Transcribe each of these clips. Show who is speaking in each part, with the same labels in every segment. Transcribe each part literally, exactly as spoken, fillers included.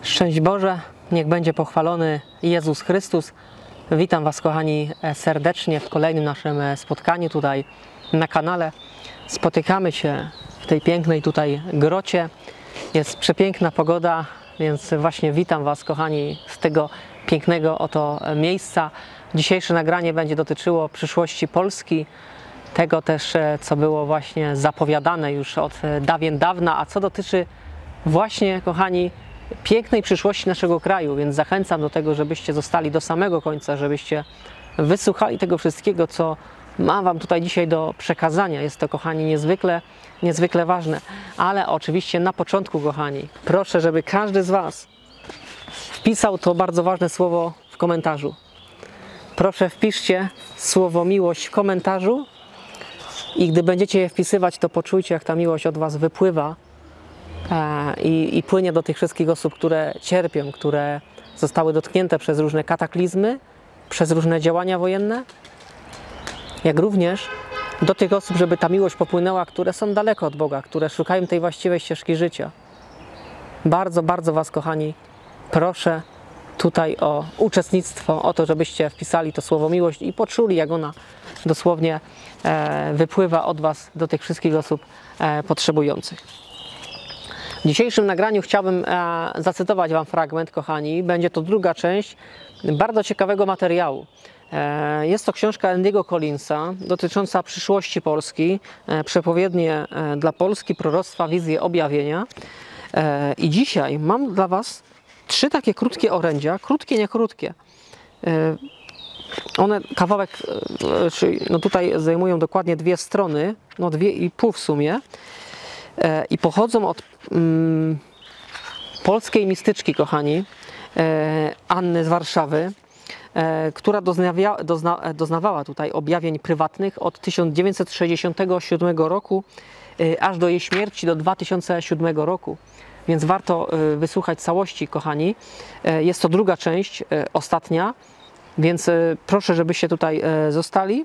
Speaker 1: Szczęść Boże, niech będzie pochwalony Jezus Chrystus. Witam Was, kochani, serdecznie w kolejnym naszym spotkaniu tutaj na kanale. Spotykamy się w tej pięknej tutaj grocie. Jest przepiękna pogoda, więc właśnie witam Was, kochani, z tego pięknego oto miejsca. Dzisiejsze nagranie będzie dotyczyło przyszłości Polski, tego też, co było właśnie zapowiadane już od dawien dawna, a co dotyczy właśnie, kochani, pięknej przyszłości naszego kraju, więc zachęcam do tego, żebyście zostali do samego końca, żebyście wysłuchali tego wszystkiego, co mam Wam tutaj dzisiaj do przekazania. Jest to, kochani, niezwykle, niezwykle ważne. Ale oczywiście na początku, kochani, proszę, żeby każdy z Was wpisał to bardzo ważne słowo w komentarzu. Proszę, wpiszcie słowo miłość w komentarzu i gdy będziecie je wpisywać, to poczujcie, jak ta miłość od Was wypływa I, i płynie do tych wszystkich osób, które cierpią, które zostały dotknięte przez różne kataklizmy, przez różne działania wojenne, jak również do tych osób, żeby ta miłość popłynęła, które są daleko od Boga, które szukają tej właściwej ścieżki życia. Bardzo, bardzo Was, kochani, proszę tutaj o uczestnictwo, o to, żebyście wpisali to słowo miłość i poczuli, jak ona dosłownie e, wypływa od Was do tych wszystkich osób e, potrzebujących. W dzisiejszym nagraniu chciałbym e, zacytować Wam fragment, kochani. Będzie to druga część bardzo ciekawego materiału. E, jest to książka Andy'ego Collinsa dotycząca przyszłości Polski, e, przepowiednie e, dla Polski, proroctwa, wizje, objawienia. E, I dzisiaj mam dla Was trzy takie krótkie orędzia, krótkie, nie krótkie. E, one kawałek, e, no tutaj zajmują dokładnie dwie strony, no dwie i pół w sumie. I pochodzą od mm, polskiej mistyczki, kochani, e, Anny z Warszawy, e, która doznawia, dozna, doznawała tutaj objawień prywatnych od tysiąc dziewięćset sześćdziesiątego siódmego roku e, aż do jej śmierci do dwa tysiące siódmego roku. Więc warto e, wysłuchać całości, kochani. E, jest to druga część, e, ostatnia, więc e, proszę, żebyście tutaj e, zostali.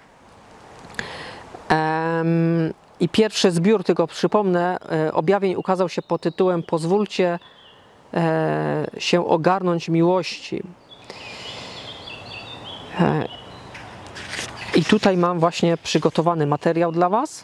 Speaker 1: E, I pierwszy zbiór, tylko przypomnę, objawień ukazał się pod tytułem Pozwólcie się ogarnąć miłości. I tutaj mam właśnie przygotowany materiał dla Was.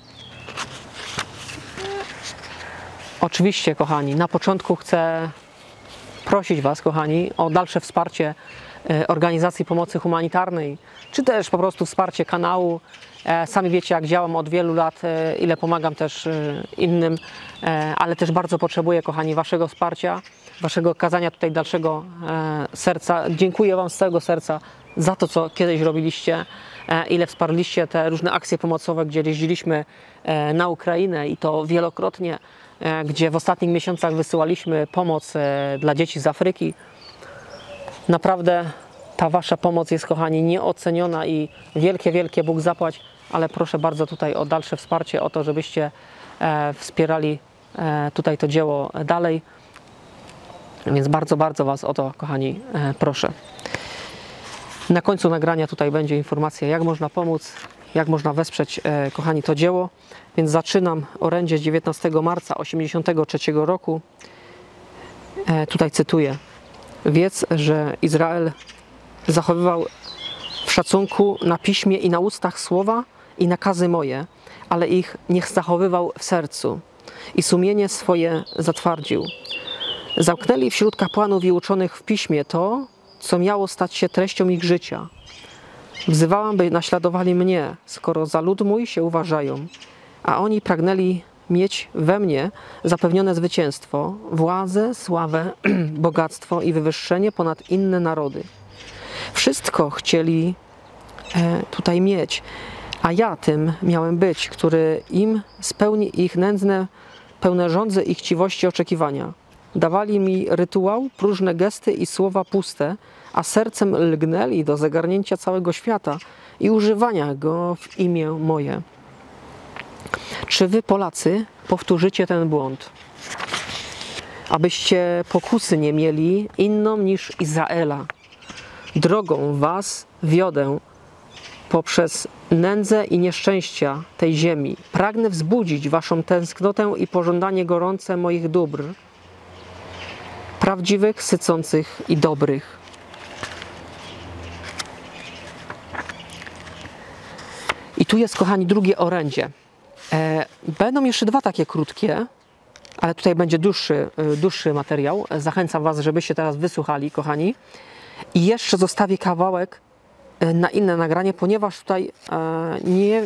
Speaker 1: Oczywiście, kochani, na początku chcę prosić Was, kochani, o dalsze wsparcie organizacji pomocy humanitarnej, czy też po prostu wsparcie kanału. Sami wiecie, jak działam od wielu lat, ile pomagam też innym, ale też bardzo potrzebuję, kochani, Waszego wsparcia, Waszego okazania tutaj dalszego serca. Dziękuję Wam z całego serca za to, co kiedyś robiliście, ile wsparliście te różne akcje pomocowe, gdzie jeździliśmy na Ukrainę i to wielokrotnie, gdzie w ostatnich miesiącach wysyłaliśmy pomoc dla dzieci z Afryki. Naprawdę ta Wasza pomoc jest, kochani, nieoceniona i wielkie, wielkie Bóg zapłać, ale proszę bardzo tutaj o dalsze wsparcie, o to, żebyście e, wspierali e, tutaj to dzieło dalej. Więc bardzo, bardzo Was o to, kochani, e, proszę. Na końcu nagrania tutaj będzie informacja, jak można pomóc, jak można wesprzeć, e, kochani, to dzieło. Więc zaczynam orędzie z dziewiętnastego marca tysiąc dziewięćset osiemdziesiątego trzeciego roku. E, tutaj cytuję. Wiedz, że Izrael zachowywał w szacunku na piśmie i na ustach słowa i nakazy moje, ale ich niech zachowywał w sercu i sumienie swoje zatwardził. Zamknęli wśród kapłanów i uczonych w piśmie to, co miało stać się treścią ich życia. Wzywałam, by naśladowali mnie, skoro za lud mój się uważają, a oni pragnęli mieć we mnie zapewnione zwycięstwo, władzę, sławę, bogactwo i wywyższenie ponad inne narody. Wszystko chcieli e, tutaj mieć, a ja tym miałem być, który im spełni ich nędzne, pełne żądzy i chciwości oczekiwania. Dawali mi rytuał, próżne gesty i słowa puste, a sercem lgnęli do zagarnięcia całego świata i używania go w imię moje. Czy wy, Polacy, powtórzycie ten błąd, abyście pokusy nie mieli inną niż Izraela? Drogą was wiodę poprzez nędzę i nieszczęścia tej ziemi. Pragnę wzbudzić waszą tęsknotę i pożądanie gorące moich dóbr. prawdziwych, sycących i dobrych. I tu jest, kochani, drugie orędzie. E, będą jeszcze dwa takie krótkie, ale tutaj będzie dłuższy, dłuższy materiał. Zachęcam Was, żebyście teraz wysłuchali, kochani. I jeszcze zostawię kawałek na inne nagranie, ponieważ tutaj e, nie...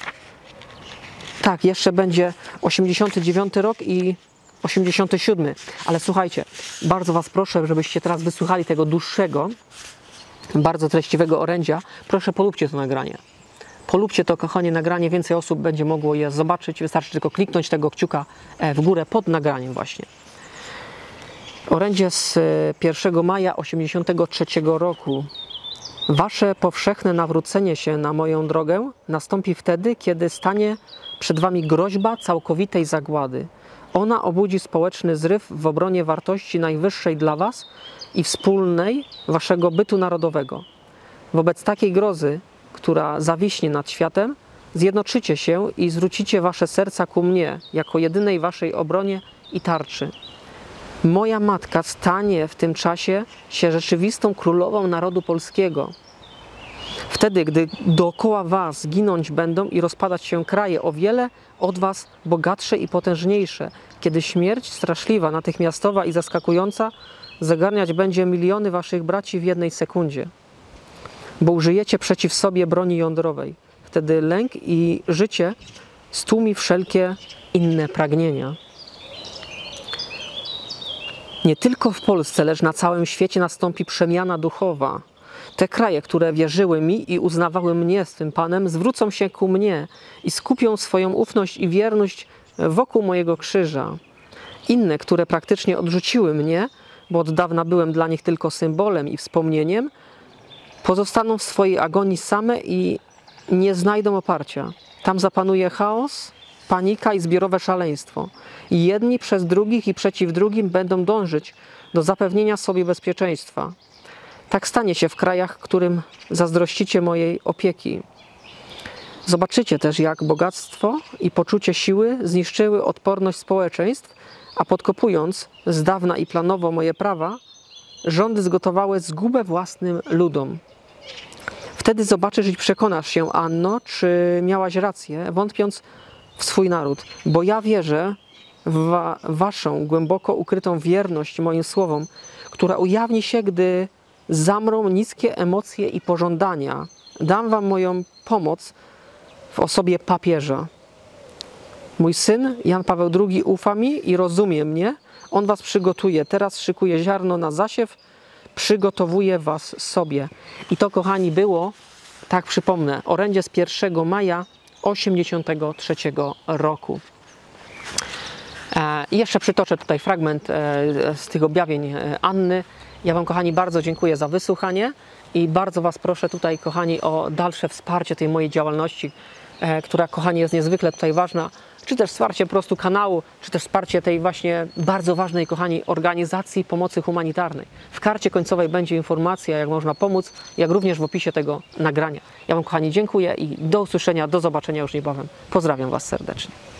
Speaker 1: Tak, jeszcze będzie osiemdziesiąty dziewiąty rok i osiemdziesiąty siódmy. Ale słuchajcie, bardzo Was proszę, żebyście teraz wysłuchali tego dłuższego, bardzo treściwego orędzia. Proszę, polubcie to nagranie. Polubcie to, kochanie, nagranie, więcej osób będzie mogło je zobaczyć. Wystarczy tylko kliknąć tego kciuka w górę pod nagraniem właśnie. Orędzie z pierwszego maja osiemdziesiątego trzeciego roku. Wasze powszechne nawrócenie się na moją drogę nastąpi wtedy, kiedy stanie przed Wami groźba całkowitej zagłady. Ona obudzi społeczny zryw w obronie wartości najwyższej dla Was i wspólnej Waszego bytu narodowego. Wobec takiej grozy, która zawiśnie nad światem, zjednoczycie się i zwrócicie Wasze serca ku mnie, jako jedynej Waszej obronie i tarczy. Moja matka stanie w tym czasie się rzeczywistą królową narodu polskiego. Wtedy, gdy dookoła Was ginąć będą i rozpadać się kraje o wiele od Was bogatsze i potężniejsze, kiedy śmierć straszliwa, natychmiastowa i zaskakująca zagarniać będzie miliony Waszych braci w jednej sekundzie. Bo użyjecie przeciw sobie broni jądrowej. Wtedy lęk i życie stłumi wszelkie inne pragnienia. Nie tylko w Polsce, lecz na całym świecie nastąpi przemiana duchowa. Te kraje, które wierzyły mi i uznawały mnie swym Panem, zwrócą się ku mnie i skupią swoją ufność i wierność wokół mojego krzyża. Inne, które praktycznie odrzuciły mnie, bo od dawna byłem dla nich tylko symbolem i wspomnieniem, pozostaną w swojej agonii same i nie znajdą oparcia. Tam zapanuje chaos, panika i zbiorowe szaleństwo. I jedni przez drugich i przeciw drugim będą dążyć do zapewnienia sobie bezpieczeństwa. Tak stanie się w krajach, którym zazdrościcie mojej opieki. Zobaczycie też, jak bogactwo i poczucie siły zniszczyły odporność społeczeństw, a podkopując z dawna i planowo moje prawa, rządy zgotowały zgubę własnym ludom. Wtedy zobaczysz i przekonasz się, Anno, czy miałaś rację, wątpiąc w swój naród, bo ja wierzę w wa waszą głęboko ukrytą wierność moim słowom, która ujawni się, gdy zamrą niskie emocje i pożądania. Dam wam moją pomoc w osobie papieża. Mój syn Jan Paweł drugi ufa mi i rozumie mnie. On was przygotuje. Teraz szykuje ziarno na zasiew. Przygotowuje was sobie. I to, kochani, było, tak przypomnę, orędzie z pierwszego maja osiemdziesiątego trzeciego roku. I jeszcze przytoczę tutaj fragment z tych objawień Anny. Ja wam, kochani, bardzo dziękuję za wysłuchanie i bardzo was proszę tutaj, kochani, o dalsze wsparcie tej mojej działalności, która, kochani, jest niezwykle tutaj ważna, czy też wsparcie po prostu kanału, czy też wsparcie tej właśnie bardzo ważnej, kochani, organizacji pomocy humanitarnej. W karcie końcowej będzie informacja, jak można pomóc, jak również w opisie tego nagrania. Ja wam, kochani, dziękuję i do usłyszenia, do zobaczenia już niebawem. Pozdrawiam was serdecznie.